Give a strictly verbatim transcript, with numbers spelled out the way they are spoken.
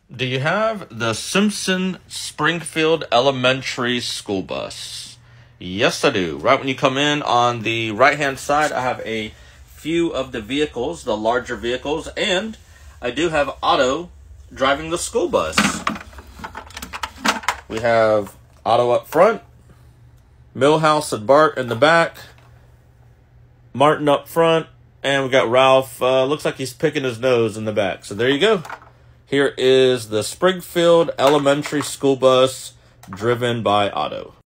Do you have the Simpson Springfield Elementary School Bus? Yes, I do. Right when you come in on the right-hand side, I have a few of the vehicles, the larger vehicles, and I do have Otto driving the school bus. We have Otto up front, Millhouse and Bart in the back, Martin up front, and we got Ralph. Uh, looks like he's picking his nose in the back. So there you go. Here is the Springfield Elementary School Bus driven by Otto.